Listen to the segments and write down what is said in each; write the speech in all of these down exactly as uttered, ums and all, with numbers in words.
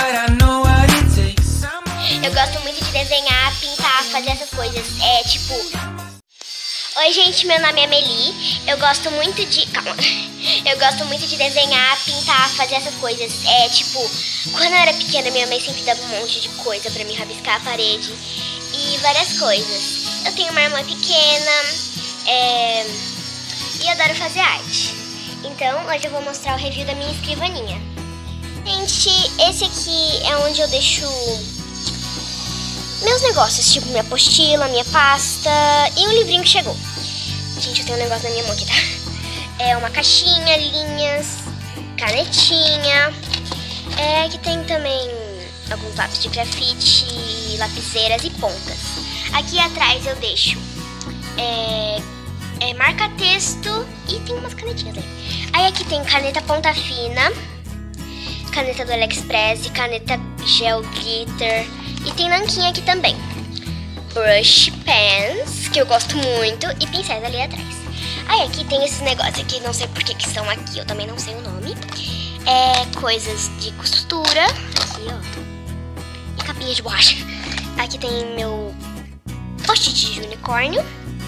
Eu gosto muito de desenhar, pintar, fazer essas coisas. É tipo... Oi, gente, meu nome é Meli. Eu gosto muito de... Calma. Eu gosto muito de desenhar, pintar, fazer essas coisas. É tipo... Quando eu era pequena, minha mãe sempre dava um monte de coisa pra me rabiscar a parede. E várias coisas. Eu tenho uma irmã pequena. É... E adoro fazer arte. Então, hoje eu vou mostrar o review da minha escrivaninha. Gente, esse aqui é onde eu deixo... meus negócios, tipo minha apostila, minha pasta e um livrinho que chegou. Gente, eu tenho um negócio na minha mão aqui, tá? É uma caixinha, linhas, canetinha. É que tem também alguns lápis de grafite, lapiseiras e pontas. Aqui atrás eu deixo é, é, marca-texto e tem umas canetinhas aí. Aí aqui tem caneta ponta fina, caneta do AliExpress, caneta gel glitter. E tem nanquinha aqui também. Brush pens, que eu gosto muito, e pincéis ali atrás. Aí aqui tem esses negócios aqui, não sei por que que estão aqui, eu também não sei o nome. É coisas de costura, aqui ó. E capinha de borracha. Aqui tem meu post-it de unicórnio.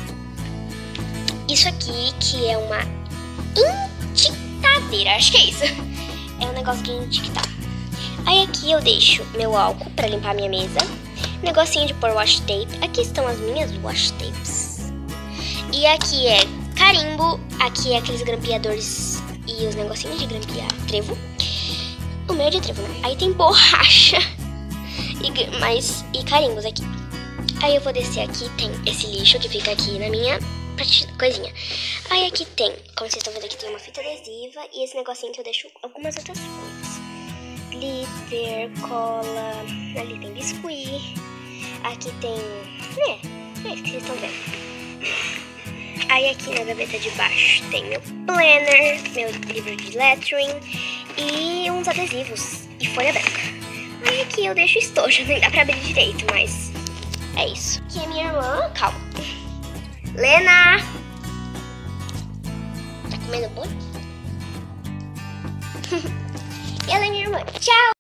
Isso aqui que é uma intictadeira, acho que é isso. É um negócio de intictar. Aí aqui eu deixo meu álcool pra limpar a minha mesa. Negocinho de pôr washi tape. Aqui estão as minhas washi tapes. E aqui é carimbo. Aqui é aqueles grampeadores e os negocinhos de grampear trevo. O meu é de trevo, né? Aí tem borracha e, mais, e carimbos aqui. Aí eu vou descer aqui. Tem esse lixo que fica aqui na minha coisinha. Aí aqui tem, como vocês estão vendo aqui, tem uma fita adesiva. E esse negocinho que eu deixo algumas outras coisas. Glitter, cola, ali tem biscuit, aqui tem, né, é isso que vocês estão vendo. Aí aqui na gaveta de baixo tem meu planner, meu livro de lettering e uns adesivos e folha branca. Aí aqui eu deixo estojo, nem dá pra abrir direito, mas é isso. Aqui é minha irmã, calma. Lena! Tá comendo bolo? E ela é minha irmã. Tchau!